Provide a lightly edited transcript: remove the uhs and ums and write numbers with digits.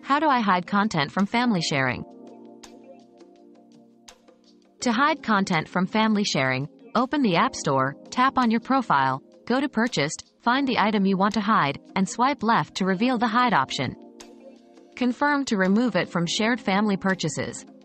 How do I hide content from family sharing? To hide content from family sharing, open the App Store, tap on your profile, go to Purchased, find the item you want to hide, and swipe left to reveal the hide option. Confirm to remove it from shared family purchases.